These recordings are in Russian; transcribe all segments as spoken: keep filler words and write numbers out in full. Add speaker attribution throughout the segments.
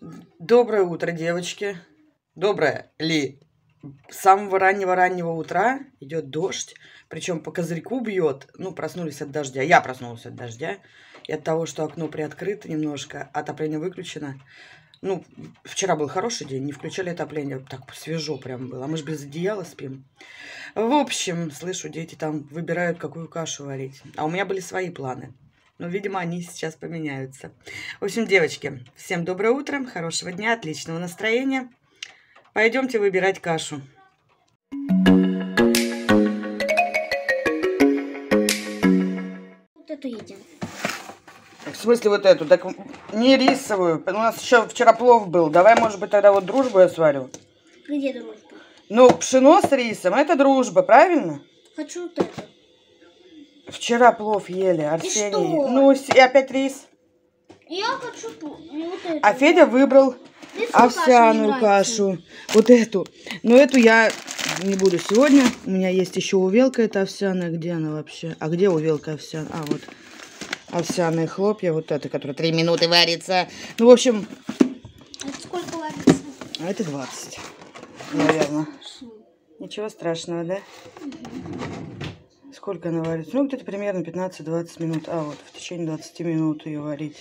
Speaker 1: Доброе утро, девочки. Доброе ли? С самого раннего-раннего утра идет дождь, причем по козырьку бьет. Ну, проснулись от дождя. Я проснулась от дождя. И от того, что окно приоткрыто немножко, отопление выключено. Ну, вчера был хороший день, не включали отопление. Так свежо прям было. А мы же без одеяла спим. В общем, слышу, дети там выбирают, какую кашу варить. А у меня были свои планы. Но, видимо, они сейчас поменяются. В общем, девочки, всем доброе утро, хорошего дня, отличного настроения. Пойдемте выбирать кашу.
Speaker 2: Вот эту едим.
Speaker 1: В смысле вот эту? Так не рисовую. У нас еще вчера плов был. Давай, может быть, тогда вот дружбу я сварю.
Speaker 2: Где дружба?
Speaker 1: Ну, пшено с рисом, это дружба, правильно?
Speaker 2: Хочу вот эту.
Speaker 1: Вчера плов ели, Арсений.
Speaker 2: И что?
Speaker 1: Ну, и опять рис.
Speaker 2: Я хочу вот эту.
Speaker 1: А Федя выбрал овсяную кашу. Вот эту. Но эту я не буду сегодня. У меня есть еще увелка, это овсяная. Где она вообще? А где увелка овсяная? А, вот. Овсяные хлопья. Вот это, которая три минуты варится. Ну, в общем...
Speaker 2: Это сколько варится?
Speaker 1: А это двадцать. Наверное. Ничего страшного, да? Угу. Сколько она варится? Ну, где-то примерно пятнадцать-двадцать минут. А, вот, в течение двадцати минут ее варить.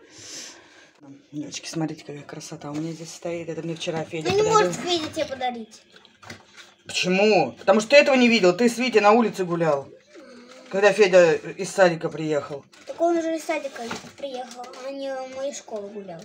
Speaker 1: Девочки, смотрите, какая красота у меня здесь стоит. Это мне вчера Федя
Speaker 2: подарил.
Speaker 1: Ты не
Speaker 2: можешь Федя тебе подарить.
Speaker 1: Почему? Потому что ты этого не видел. Ты с Витей на улице гулял. Когда Федя из садика приехал.
Speaker 2: Так он уже из садика приехал, а не в мою школу гулял.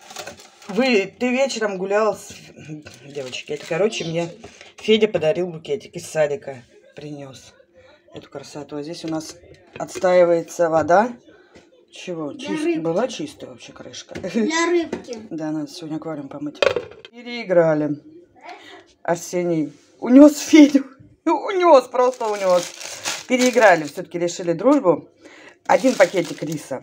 Speaker 1: Вы, ты вечером гулял с... Девочки, это, короче, мне Федя подарил букетик из садика. Принес эту красоту. А здесь у нас отстаивается вода. Чего? Чист... Была чистая вообще крышка?
Speaker 2: Для рыбки.
Speaker 1: Да, надо сегодня аквариум помыть. Переиграли. Арсений унес Федю. Унес, просто унес. Переиграли. Все-таки решили дружбу. Один пакетик риса.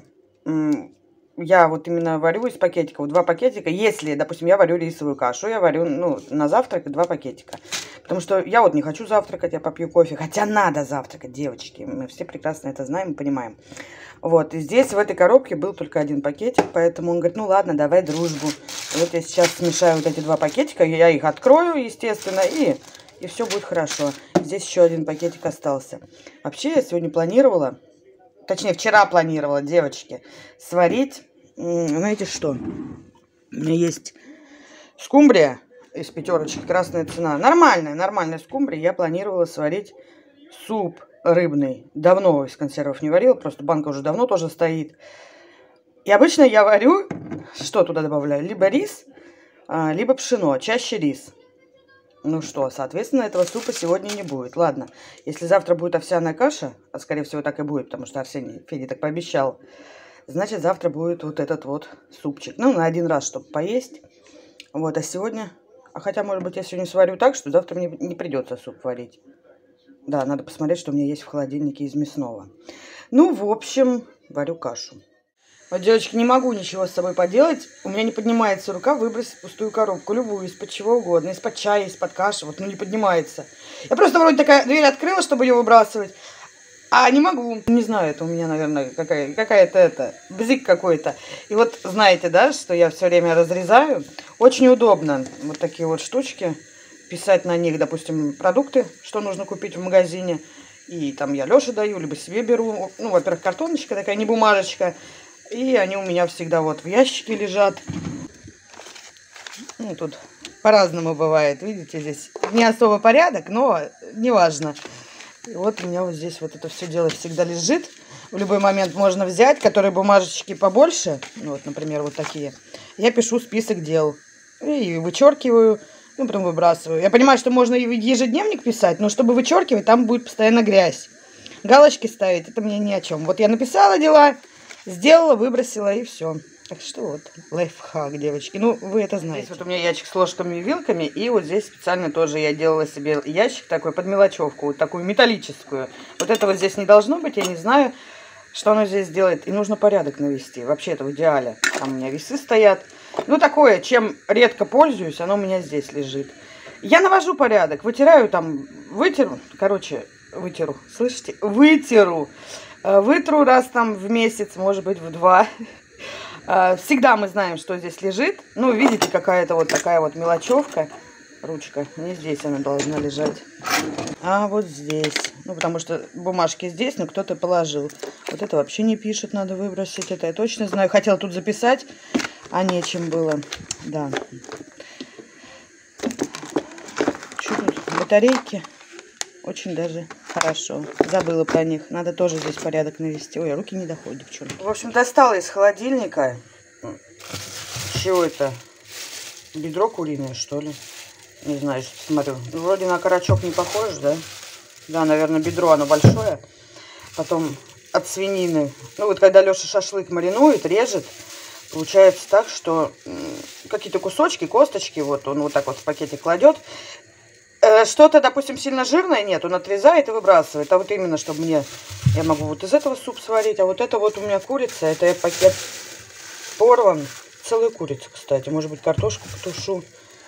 Speaker 1: Я вот именно варю из пакетиков. Два пакетика. Если, допустим, я варю рисовую кашу, я варю, ну, на завтрак два пакетика. Потому что я вот не хочу завтракать, я попью кофе. Хотя надо завтракать, девочки. Мы все прекрасно это знаем и понимаем. Вот, и здесь в этой коробке был только один пакетик, поэтому он говорит, ну ладно, давай дружбу. И вот я сейчас смешаю вот эти два пакетика, я их открою, естественно, и, и все будет хорошо. Здесь еще один пакетик остался. Вообще, я сегодня планировала, точнее, вчера планировала, девочки, сварить, знаете что? У меня есть скумбрия из пятерочки, красная цена. Нормальная, нормальная скумбрия. Я планировала сварить суп рыбный. Давно из консервов не варила, просто банка уже давно тоже стоит. И обычно я варю, что туда добавляю? Либо рис, либо пшено, чаще рис. Ну что, соответственно, этого супа сегодня не будет. Ладно, если завтра будет овсяная каша, а скорее всего так и будет, потому что Арсений Федя так пообещал, значит завтра будет вот этот вот супчик. Ну, на один раз, чтобы поесть. Вот, а сегодня... А хотя, может быть, я сегодня сварю так, что завтра мне не придется суп варить. Да, надо посмотреть, что у меня есть в холодильнике из мясного. Ну, в общем, варю кашу. Вот, девочки, не могу ничего с собой поделать. У меня не поднимается рука выбросить пустую коробку. Любую, из-под чего угодно. Из-под чая, из-под каши. Вот, ну, не поднимается. Я просто вроде такая дверь открыла, чтобы ее выбрасывать. А не могу. Не знаю, это у меня, наверное, какая, какая-то это, бзик какой-то. И вот, знаете, да, что я все время разрезаю. Очень удобно. Вот такие вот штучки. Писать на них, допустим, продукты, что нужно купить в магазине. И там я Лёше даю, либо себе беру. Ну, во-первых, картоночка такая, не бумажечка. И они у меня всегда вот в ящике лежат. Ну, тут по-разному бывает. Видите, здесь не особо порядок, но неважно. И вот у меня вот здесь вот это все дело всегда лежит. В любой момент можно взять, которые бумажечки побольше. Ну, вот, например, вот такие. Я пишу список дел. И вычеркиваю. Ну, потом выбрасываю. Я понимаю, что можно и ежедневник писать, но чтобы вычеркивать, там будет постоянно грязь. Галочки ставить, это мне ни о чем. Вот я написала дела, сделала, выбросила и все. Так что вот, лайфхак, девочки. Ну, вы это знаете. Здесь вот у меня ящик с ложками и вилками. И вот здесь специально тоже я делала себе ящик такой под мелочевку. Вот такую металлическую. Вот этого здесь не должно быть, я не знаю, что оно здесь делает. И нужно порядок навести. Вообще это в идеале. Там у меня весы стоят. Ну, такое, чем редко пользуюсь, оно у меня здесь лежит. Я навожу порядок, вытираю там, вытеру, короче, вытеру, слышите? Вытеру, вытру раз там в месяц, может быть, в два. Всегда мы знаем, что здесь лежит. Ну, видите, какая-то вот такая вот мелочевка. Ручка. Не здесь она должна лежать. А вот здесь. Ну, потому что бумажки здесь, но кто-то положил. Вот это вообще не пишет, надо выбросить. Это я точно знаю. Хотела тут записать, а нечем было. Да. Что тут? Батарейки. Очень даже хорошо. Забыла про них. Надо тоже здесь порядок навести. Ой, руки не доходят, девчонки. В общем, достала из холодильника. Чего это? Бедро куриное, что ли? Не знаю, что смотрю. Вроде на карачок не похоже, да? Да, наверное, бедро, оно большое. Потом от свинины. Ну, вот когда Леша шашлык маринует, режет, получается так, что какие-то кусочки, косточки, вот он вот так вот в пакетик кладет. Что-то, допустим, сильно жирное нет, он отрезает и выбрасывает. А вот именно, чтобы мне... Я могу вот из этого суп сварить, а вот это вот у меня курица. Это я пакет порван. Целую курицу, кстати. Может быть, картошку потушу.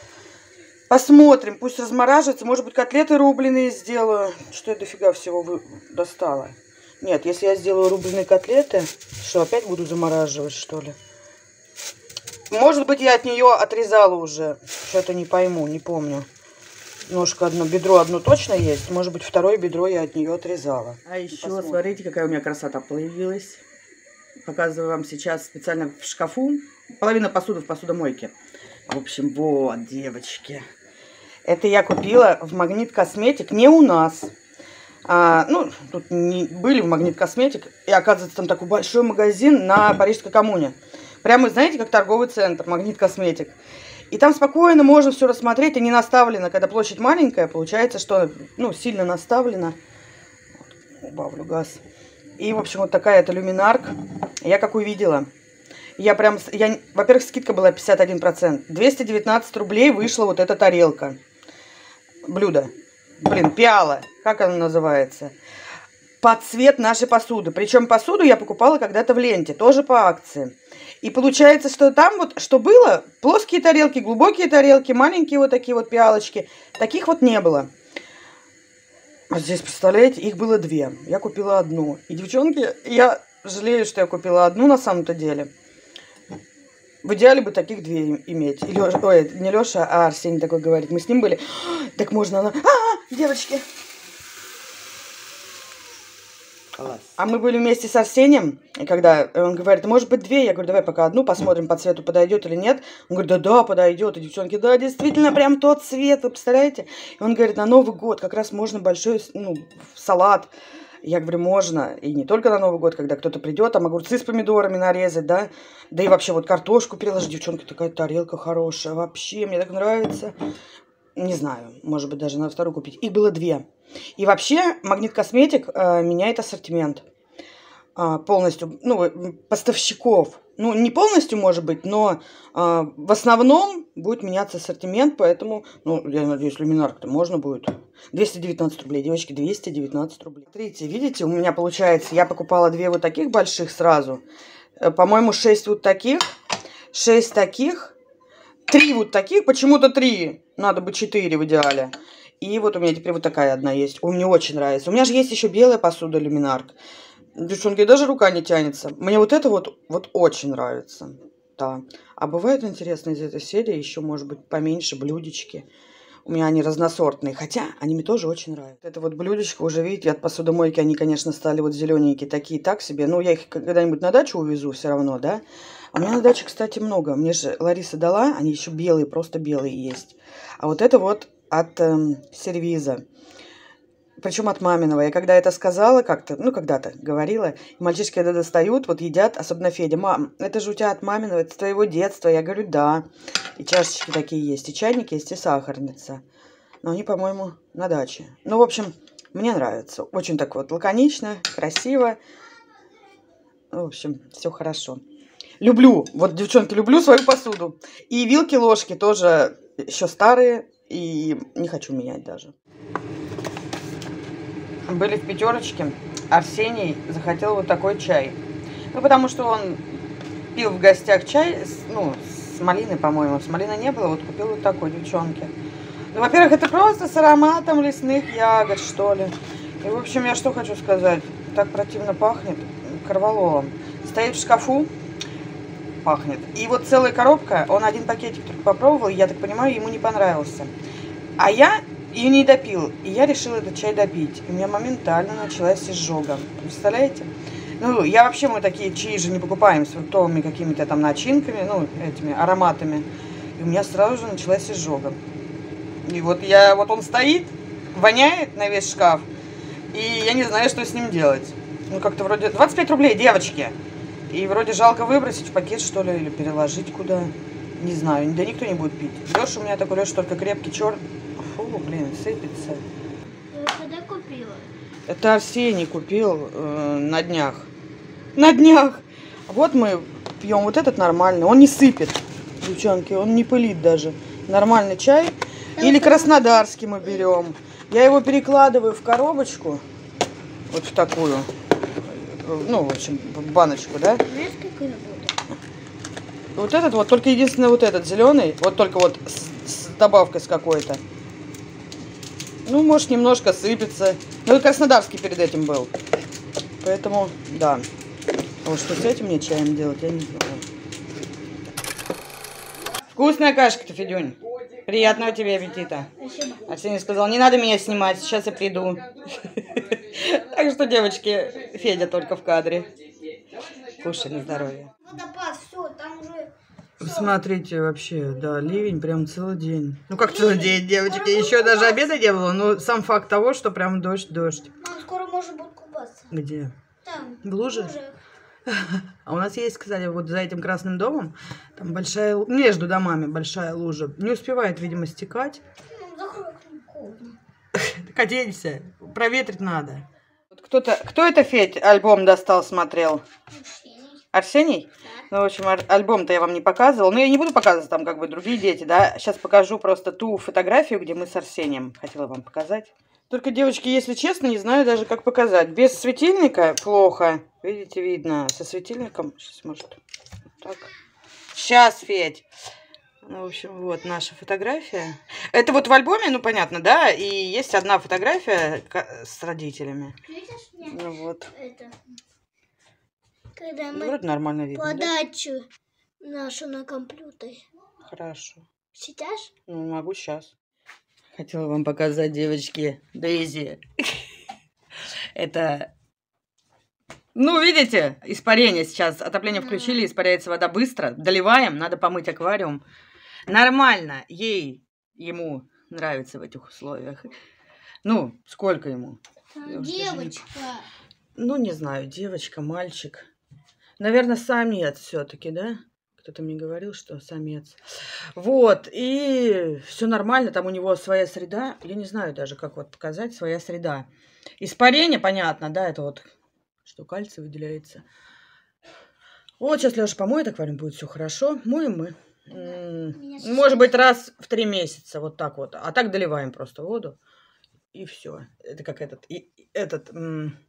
Speaker 1: Посмотрим, пусть размораживается. Может быть, котлеты рубленые сделаю. Что я дофига всего вы... достала. Нет, если я сделаю рубленые котлеты, что, опять буду замораживать, что ли? Может быть, я от нее отрезала уже. Что-то не пойму, не помню. Ножка одно, бедро одно точно есть. Может быть, второе бедро я от нее отрезала. А еще, посмотрим. Смотрите, какая у меня красота появилась. Показываю вам сейчас специально в шкафу. Половина посуды в посудомойке. В общем, вот, девочки. Это я купила в Магнит Косметик. Не у нас. А, ну, тут не, были в Магнит Косметик. И, оказывается, там такой большой магазин на Парижской коммуне. Прямо, знаете, как торговый центр. Магнит Косметик. И там спокойно можно все рассмотреть, и не наставлено. Когда площадь маленькая, получается, что, ну, сильно наставлено. Убавлю газ. И, в общем, вот такая это люминарк. Я как увидела. Я прям, я, во-первых, скидка была пятьдесят один процент. двести девятнадцать рублей вышла вот эта тарелка. Блюдо. Блин, пиала. Как она называется? Под цвет нашей посуды. Причем посуду я покупала когда-то в ленте. Тоже по акции. И получается, что там вот, что было, плоские тарелки, глубокие тарелки, маленькие вот такие вот пиалочки. Таких вот не было. А здесь, представляете, их было две. Я купила одну. И, девчонки, я жалею, что я купила одну на самом-то деле. В идеале бы таких две иметь. И Леша, ой, не Леша, а Арсений такой говорит. Мы с ним были. Так можно она... А, девочки! А мы были вместе с Арсением, и когда он говорит, может быть, две, я говорю, давай пока одну посмотрим, по цвету подойдет или нет. Он говорит, да-да, подойдет. И девчонки, да, действительно, прям тот цвет, вы представляете? И он говорит, на Новый год как раз можно большой, ну, салат. Я говорю, можно. И не только на Новый год, когда кто-то придет, там огурцы с помидорами нарезать, да. Да и вообще вот картошку переложить. Девчонки, такая тарелка хорошая. Вообще, мне так нравится. Не знаю, может быть, даже на вторую купить. Их было две. И вообще, Магнит Косметик э, меняет ассортимент. Э, полностью, ну, поставщиков. Ну, не полностью, может быть, но э, в основном будет меняться ассортимент. Поэтому, ну, я надеюсь, люминарк-то можно будет. двести девятнадцать рублей, девочки, двести девятнадцать рублей. Смотрите, видите, у меня получается, я покупала две вот таких больших сразу. Э, По-моему, шесть вот таких, шесть таких, три вот таких, почему-то три. Надо бы четыре в идеале. И вот у меня теперь вот такая одна есть. О, мне очень нравится. У меня же есть еще белая посуда люминарк. Девчонки, даже рука не тянется. Мне вот это вот, вот очень нравится. Да. А бывает интересно из этой серии еще, может быть, поменьше блюдечки. У меня они разносортные. Хотя они мне тоже очень нравятся. Это вот блюдечко уже, видите, от посудомойки они, конечно, стали вот зелененькие. Такие так себе. Но я их когда-нибудь на дачу увезу все равно, да. А у меня на даче, кстати, много. Мне же Лариса дала. Они еще белые, просто белые есть. А вот это вот от э, сервиза. Причем от маминого. Я когда это сказала как-то, ну, когда-то говорила, мальчишки, когда достают, вот едят, особенно Федя. Мам, это же у тебя от маминого, это с твоего детства. Я говорю, да. И чашечки такие есть, и чайник есть, и сахарница. Но они, по-моему, на даче. Ну, в общем, мне нравится. Очень так вот лаконично, красиво. В общем, все хорошо. Люблю, вот, девчонки, люблю свою посуду. И вилки-ложки тоже еще старые, и не хочу менять даже. Были в пятерочке. Арсений захотел вот такой чай. Ну, потому что он пил в гостях чай, ну, с малиной, по-моему. С малиной не было, вот купил вот такой, девчонки. Ну, во-первых, это просто с ароматом лесных ягод, что ли. И, в общем, я что хочу сказать. Так противно пахнет корвалолом. Стоит в шкафу. пахнет. И вот целая коробка, он один пакетик только попробовал, я так понимаю, ему не понравился. А я ее не допил, и я решила этот чай допить. И у меня моментально началась изжога. Представляете? Ну, я вообще, мы такие чаи же не покупаем с фруктовыми какими-то там начинками, ну, этими ароматами. И у меня сразу же началась изжога. И вот я, вот он стоит, воняет на весь шкаф, и я не знаю, что с ним делать. Ну, как-то вроде двадцать пять рублей, девочки. И вроде жалко выбросить в пакет, что ли, или переложить куда. Не знаю, да никто не будет пить. Леша у меня такой, Леша только крепкий, черт. Фу, блин, сыпется.
Speaker 2: Когда купила?
Speaker 1: Это Арсений купил э, на днях. На днях. Вот мы пьем вот этот нормальный. Он не сыпет, девчонки, он не пылит даже. Нормальный чай. Или краснодарский мы берем. Я его перекладываю в коробочку. Вот в такую. Ну, в общем, в баночку, да?
Speaker 2: Знаешь, какой будет?
Speaker 1: Вот этот вот, только единственное вот этот зеленый. Вот только вот с, с добавкой с какой-то. Ну, может, немножко сыпется. Ну, и краснодарский перед этим был. Поэтому, да. А вот что с этим мне чаем делать, я не знаю. Вкусная кашка-то, Федюнь. Приятного тебе аппетита.
Speaker 2: Спасибо.
Speaker 1: Арсений сказал, не надо меня снимать, сейчас я приду. Так что, девочки, Федя только в кадре. Кушай на здоровье.
Speaker 2: Водопад, все, там уже...
Speaker 1: Смотрите, вообще, да, ливень прям целый день. Ну как целый день, девочки, еще даже обеда не было, но сам факт того, что прям дождь, дождь.
Speaker 2: Мам, скоро можно будет купаться.
Speaker 1: Где?
Speaker 2: Там.
Speaker 1: В луже?
Speaker 2: В луже.
Speaker 1: А у нас есть, кстати, вот за этим красным домом, там большая, между домами большая лужа. Не успевает, видимо, стекать.
Speaker 2: Ну, закрой холодно.
Speaker 1: Так оденься, проветрить надо. Вот кто-то, кто это, Федь, альбом достал, смотрел? Арсений? Ну, в общем, альбом-то я вам не показывала. Но я не буду показывать там как бы другие дети, да. Сейчас покажу просто ту фотографию, где мы с Арсением. Хотела вам показать. Только, девочки, если честно, не знаю даже, как показать. Без светильника плохо. Видите, видно. Со светильником. Сейчас, может, вот так. Сейчас, Федь. Ну, в общем, вот наша фотография. Это вот в альбоме, ну, понятно, да? И есть одна фотография с родителями.
Speaker 2: Видишь,
Speaker 1: ну, вот.
Speaker 2: Это... Когда
Speaker 1: Ну,
Speaker 2: мы
Speaker 1: вроде нормально видно,
Speaker 2: подачу да? нашу на компьютере.
Speaker 1: Хорошо.
Speaker 2: Сейчас?
Speaker 1: Ну, могу сейчас. Хотела вам показать, девочки, Дейзи. Это, ну, видите, испарение сейчас. Отопление включили, испаряется вода быстро. Доливаем, надо помыть аквариум. Нормально, ей, ему нравится в этих условиях. Ну, сколько ему?
Speaker 2: Девочка.
Speaker 1: Ну, не знаю, девочка, мальчик. Наверное, самец все-таки, да? Кто-то мне говорил, что самец. Вот, и все нормально, там у него своя среда. Я не знаю даже, как вот показать, своя среда. Испарение, понятно, да, это вот, что кальций выделяется. Вот, сейчас Леша помоет аквариум, будет все хорошо. Моем мы. М-м, может быть, раз в три месяца, вот так вот. А так доливаем просто воду, и все. Это как этот, и, этот м-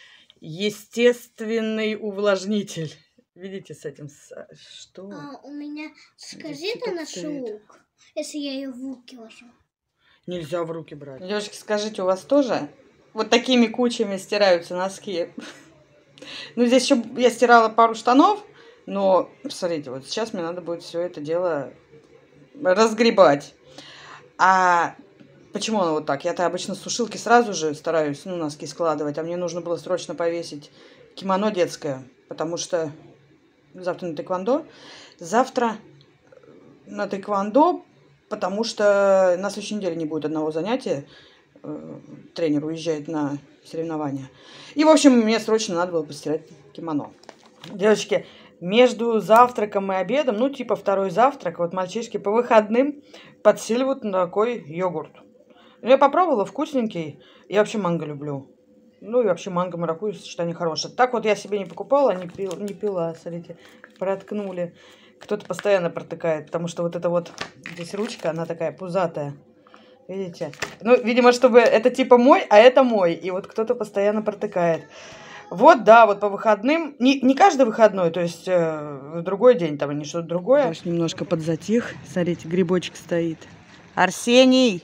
Speaker 1: естественный увлажнитель. Видите, с этим... Что?
Speaker 2: А, у меня... Скажи, ты наш лук, если я ее в руки ложу.
Speaker 1: Нельзя в руки брать. Девушки, скажите, у вас тоже вот такими кучами стираются носки? Ну, здесь еще я стирала пару штанов, но, посмотрите, вот сейчас мне надо будет все это дело разгребать. А почему оно вот так? Я-то обычно с сушилки сразу же стараюсь, ну, носки складывать, а мне нужно было срочно повесить кимоно детское, потому что завтра на тэквондо. Завтра на тэквондо, потому что на следующей неделе не будет одного занятия. Тренер уезжает на соревнования. И, в общем, мне срочно надо было постирать кимоно. Девочки, между завтраком и обедом, ну, типа второй завтрак, вот мальчишки по выходным подселивают на такой йогурт. Я попробовала, вкусненький. Я вообще манго люблю. Ну и вообще манго, маракуйя, сочетание хорошее. Так вот я себе не покупала, не, пил, не пила, смотрите, проткнули. Кто-то постоянно протыкает, потому что вот эта вот здесь ручка, она такая пузатая. Видите? Ну, видимо, чтобы это типа мой, а это мой. И вот кто-то постоянно протыкает. Вот, да, вот по выходным. Не, не каждый выходной, то есть э, в другой день там, не что-то другое. Аж немножко подзатих. Смотрите, грибочек стоит. Арсений!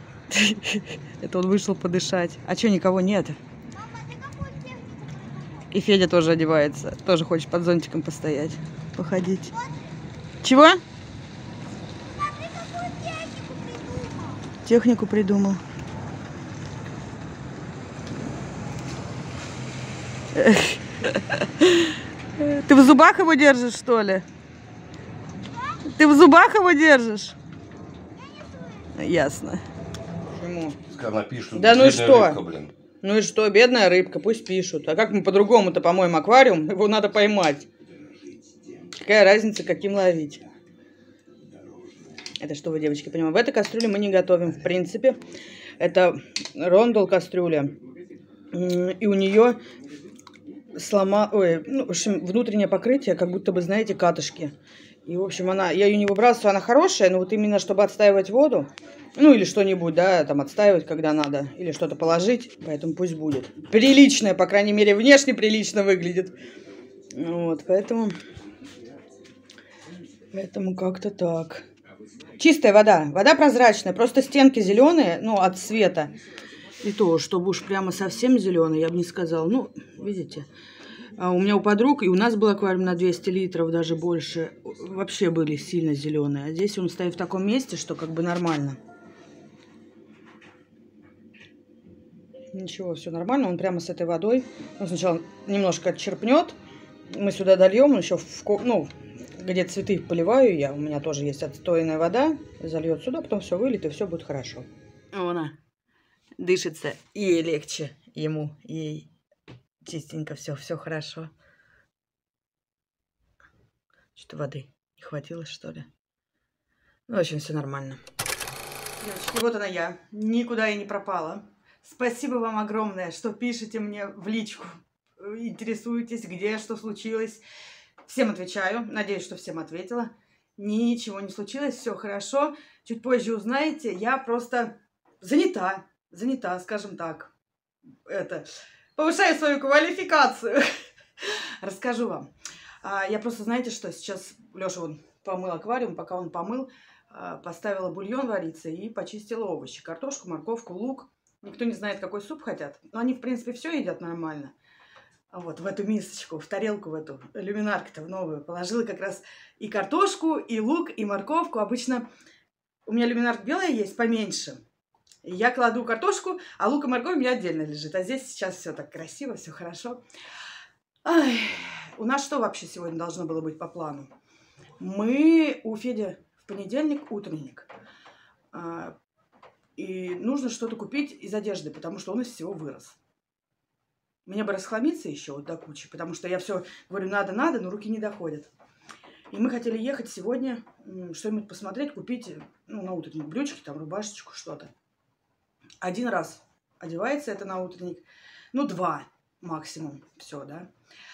Speaker 1: Это он вышел подышать. А что, никого нет? И Федя тоже одевается. Тоже хочет под зонтиком постоять, походить. Чего?
Speaker 2: Смотри, какую технику придумал.
Speaker 1: Технику придумал. Ты в зубах его держишь, что ли? Ты в зубах его держишь? Ясно. Почему?
Speaker 3: Напишут,
Speaker 1: да ну и что?
Speaker 3: Рыбка, блин.
Speaker 1: Ну и что, бедная рыбка, пусть пишут. А как мы по-другому-то помоем аквариум? Его надо поймать. Какая разница, каким ловить? Это что вы, девочки, понимаете? В этой кастрюле мы не готовим, в принципе. Это рондел кастрюля. И у нее слома... Ой, ну, в общем, внутреннее покрытие, как будто бы, знаете, катышки. И, в общем, она... Я ее не выбрасываю, она хорошая, но вот именно, чтобы отстаивать воду, ну, или что-нибудь, да, там, отстаивать, когда надо, или что-то положить, поэтому пусть будет. Приличная, по крайней мере, внешне прилично выглядит. Вот, поэтому... Поэтому как-то так. Чистая вода. Вода прозрачная, просто стенки зеленые, ну, от света. И то, чтобы уж прямо совсем зеленый, я бы не сказала. Ну, видите, а у меня у подруг, и у нас был аквариум на двести литров, даже больше, вообще были сильно зеленые. А здесь он стоит в таком месте, что как бы нормально. Ничего, все нормально. Он прямо с этой водой. Он сначала немножко отчерпнет. Мы сюда дольем, он еще в, ну, где цветы поливаю я. У меня тоже есть отстойная вода. Зальет сюда, потом все выльет, и все будет хорошо. Она дышится, ей легче, ему, ей чистенько, все, все хорошо. Что-то воды не хватило, что ли? Ну, в общем, все нормально. Девочки, вот она я. Никуда я не пропала. Спасибо вам огромное, что пишете мне в личку. Интересуетесь, где, что случилось. Всем отвечаю. Надеюсь, что всем ответила. Ничего не случилось, все хорошо. Чуть позже узнаете. Я просто занята. Занята, скажем так. Это, повышаю свою квалификацию. Расскажу вам. Я просто, знаете что, сейчас Леша вон помыл аквариум, пока он помыл, поставила бульон вариться и почистила овощи. Картошку, морковку, лук. Никто не знает, какой суп хотят. Но они, в принципе, все едят нормально. Вот, в эту мисочку, в тарелку, в эту люминарку-то в новую положила как раз и картошку, и лук, и морковку. Обычно у меня люминарка белая есть, поменьше. И я кладу картошку, а лук и морковь у меня отдельно лежит. А здесь сейчас все так красиво, все хорошо. Ай, у нас что вообще сегодня должно было быть по плану? Мы у Феди в понедельник утренник. И нужно что-то купить из одежды, потому что он из всего вырос. Мне бы расхламиться еще вот до кучи, потому что я все говорю, надо-надо, но руки не доходят. И мы хотели ехать сегодня, что-нибудь посмотреть, купить, ну, на утренник брючки, там, рубашечку, что-то. Один раз одевается это на утренник, ну, два максимум, все, да.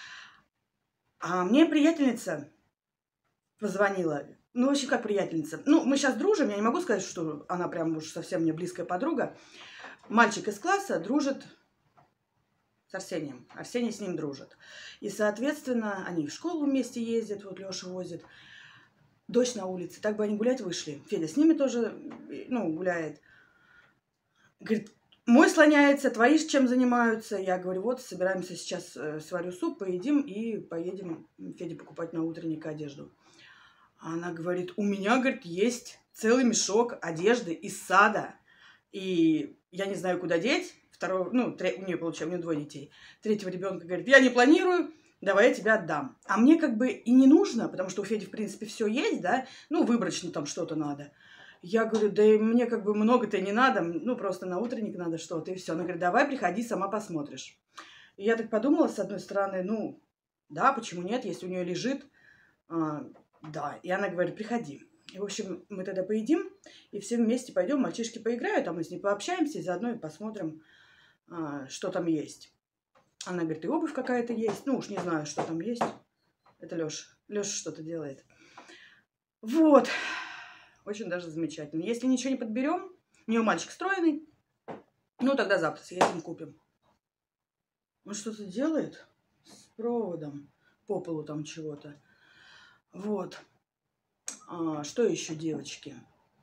Speaker 1: А мне приятельница позвонила. Ну, в общем, как приятельница. Ну, мы сейчас дружим, я не могу сказать, что она прям уж совсем мне близкая подруга. Мальчик из класса дружит с Арсением. Арсений с ним дружит. И, соответственно, они в школу вместе ездят, вот Леша возит. Дождь на улице, так бы они гулять вышли. Федя с ними тоже, ну, гуляет. Говорит, мой слоняется, твои чем занимаются? Я говорю, вот, собираемся сейчас, сварю суп, поедим и поедем Феде покупать на утренник одежду. Она говорит, у меня, говорит, есть целый мешок одежды из сада. И я не знаю, куда деть. Второго, ну, тре, у нее, получается, у нее двое детей. Третьего ребенка говорит, я не планирую, давай я тебе отдам. А мне как бы и не нужно, потому что у Феди, в принципе, все есть, да. Ну, выборочно там что-то надо. Я говорю, да и мне как бы много-то и не надо. Ну, просто на утренник надо что-то, и все. Она говорит, давай, приходи, сама посмотришь. И я так подумала, с одной стороны, ну, да, почему нет, если у нее лежит... Да, и она говорит, приходи. И, в общем, мы тогда поедим, и все вместе пойдем, мальчишки поиграют, а мы с ней пообщаемся, и заодно и посмотрим, а, что там есть. Она говорит, и обувь какая-то есть. Ну, уж не знаю, что там есть. Это Леша. Леша что-то делает. Вот. Очень даже замечательно. Если ничего не подберем, у нее мальчик стройный, ну, тогда завтра съездим, купим. Он что-то делает с проводом по полу там чего-то. Вот. А, что еще, девочки?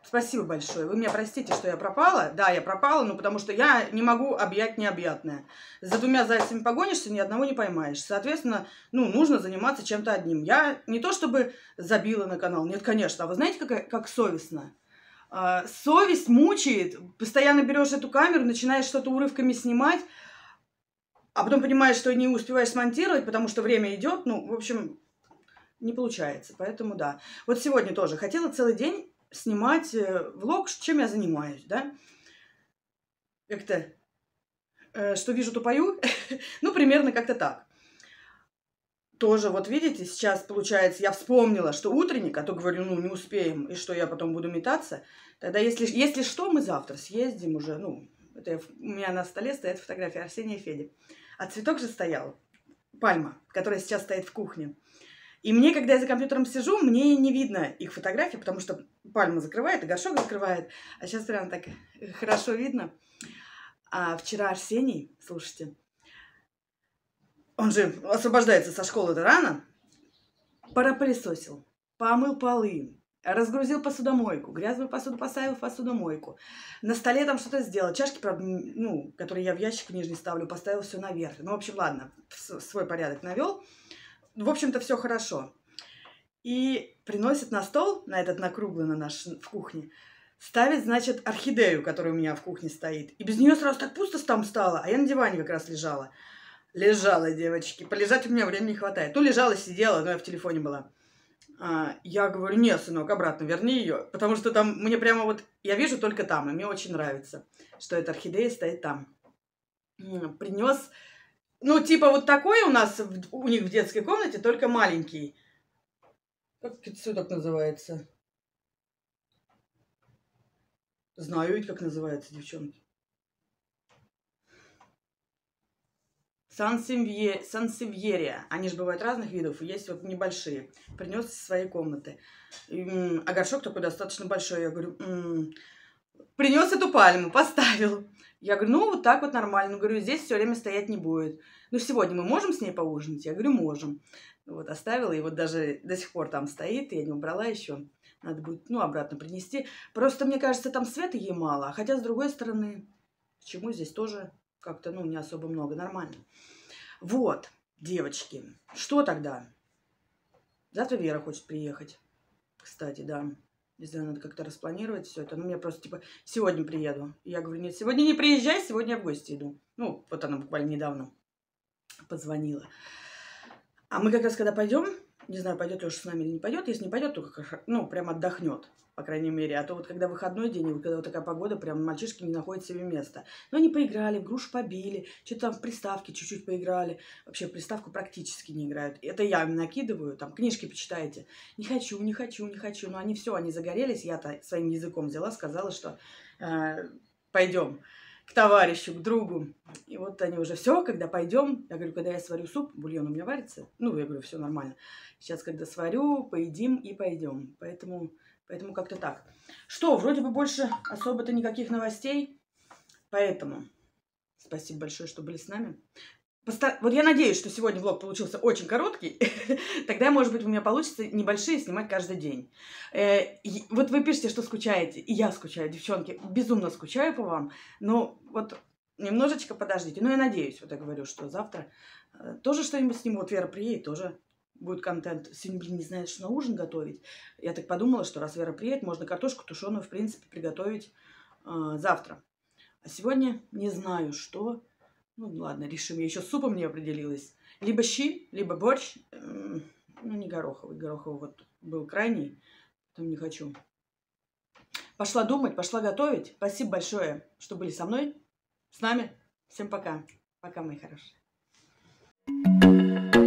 Speaker 1: Спасибо большое. Вы меня простите, что я пропала. Да, я пропала, но потому что я не могу объять необъятное. За двумя зайцами погонишься, ни одного не поймаешь. Соответственно, ну, нужно заниматься чем-то одним. Я не то чтобы забила на канал. Нет, конечно. А вы знаете, как, как совестно? А, совесть мучает. Постоянно берешь эту камеру, начинаешь что-то урывками снимать, а потом понимаешь, что не успеваешь смонтировать, потому что время идет. Ну, в общем, не получается. Поэтому да. Вот сегодня тоже хотела целый день снимать э, влог, чем я занимаюсь, да? Как-то, э, что вижу, то пою. Ну, примерно как-то так. Тоже, вот видите, сейчас, получается, я вспомнила, что утренник, а то говорю, ну, не успеем, и что я потом буду метаться. Тогда, если, если что, мы завтра съездим уже, ну, это я, у меня на столе стоит фотография Арсения и Феди. А цветок же стоял, пальма, которая сейчас стоит в кухне. И мне, когда я за компьютером сижу, мне не видно их фотографии, потому что пальма закрывает, и горшок закрывает. А сейчас прям так хорошо видно. А вчера Арсений, слушайте, он же освобождается со школы-то рано, пропылесосил, помыл полы, разгрузил посудомойку, грязную посуду поставил в посудомойку. На столе там что-то сделал. Чашки, правда, ну, которые я в ящик нижний ставлю, поставил все наверх. Ну, в общем, ладно, свой порядок навел. В общем-то, все хорошо. И приносит на стол, на этот накруглый на наш в кухне, ставит, значит, орхидею, которая у меня в кухне стоит. И без нее сразу так пусто там стало, а я на диване как раз лежала. Лежала, девочки. Полежать у меня времени не хватает. Ну, лежала, сидела, но я в телефоне была. А, я говорю, нет, сынок, обратно верни ее. Потому что там мне прямо вот, я вижу только там, и мне очень нравится, что эта орхидея стоит там. Принес... Ну, типа вот такой у нас, в, у них в детской комнате, только маленький. Как цветок называется? Знаю ведь, как называется, девчонки. Сансевьерия. Они же бывают разных видов, и есть вот небольшие. Принес из своей комнаты. И, а горшок такой достаточно большой. Я говорю, м-м, принес эту пальму, поставил. Я говорю, ну, вот так вот нормально. Ну, говорю, здесь все время стоять не будет. Ну, сегодня мы можем с ней поужинать? Я говорю, можем. Вот, оставила, и вот даже до сих пор там стоит, я не убрала еще. Надо будет, ну, обратно принести. Просто, мне кажется, там света ей мало. Хотя, с другой стороны, к чему здесь тоже как-то, ну, не особо много. Нормально. Вот, девочки. Что тогда? Завтра Вера хочет приехать. Кстати, да. Не знаю, надо как-то распланировать все это. Ну, мне просто, типа, сегодня приеду. Я говорю, нет, сегодня не приезжай, сегодня я в гости иду. Ну, вот она буквально недавно позвонила. А мы как раз, когда пойдем, не знаю, пойдет ли уж с нами или не пойдет. Если не пойдет, то, как, ну, прям отдохнет, по крайней мере. А то вот, когда выходной день, и вот, когда вот такая погода, прям мальчишки не находят себе места. Но они поиграли, в грушу побили, что-то там в приставке чуть-чуть поиграли. Вообще в приставку практически не играют. Это я им накидываю, там книжки почитайте. Не хочу, не хочу, не хочу. Но они все, они загорелись. Я-то своим языком взяла, сказала, что э, пойдем к товарищу, к другу. И вот они уже все, когда пойдем, я говорю, когда я сварю суп, бульон у меня варится, ну, я говорю, все нормально. Сейчас, когда сварю, поедим и пойдем. Поэтому, поэтому как-то так. Что, вроде бы больше особо-то никаких новостей. Поэтому спасибо большое, что были с нами. Постар... Вот я надеюсь, что сегодня влог получился очень короткий. Тогда, может быть, у меня получится небольшие снимать каждый день. Э, и вот вы пишете, что скучаете. И я скучаю, девчонки. Безумно скучаю по вам. Но вот немножечко подождите. Но я надеюсь, вот я говорю, что завтра э, тоже что-нибудь сниму. Вот Вера приедет, тоже будет контент. Сегодня, блин, не знаю, что на ужин готовить. Я так подумала, что раз Вера приедет, можно картошку тушеную, в принципе, приготовить э, завтра. А сегодня не знаю, что... Ну, ладно, решим. Я еще с супом не определилась. Либо щи, либо борщ. Ну, не гороховый. Гороховый вот был крайний. Поэтому не хочу. Пошла думать, пошла готовить. Спасибо большое, что были со мной, с нами. Всем пока. Пока, мои хорошие.